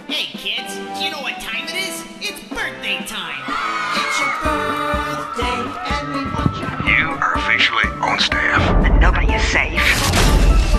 Hey kids, do you know what time it is? It's birthday time! It's your birthday and we want you. You are officially on staff. And nobody is safe.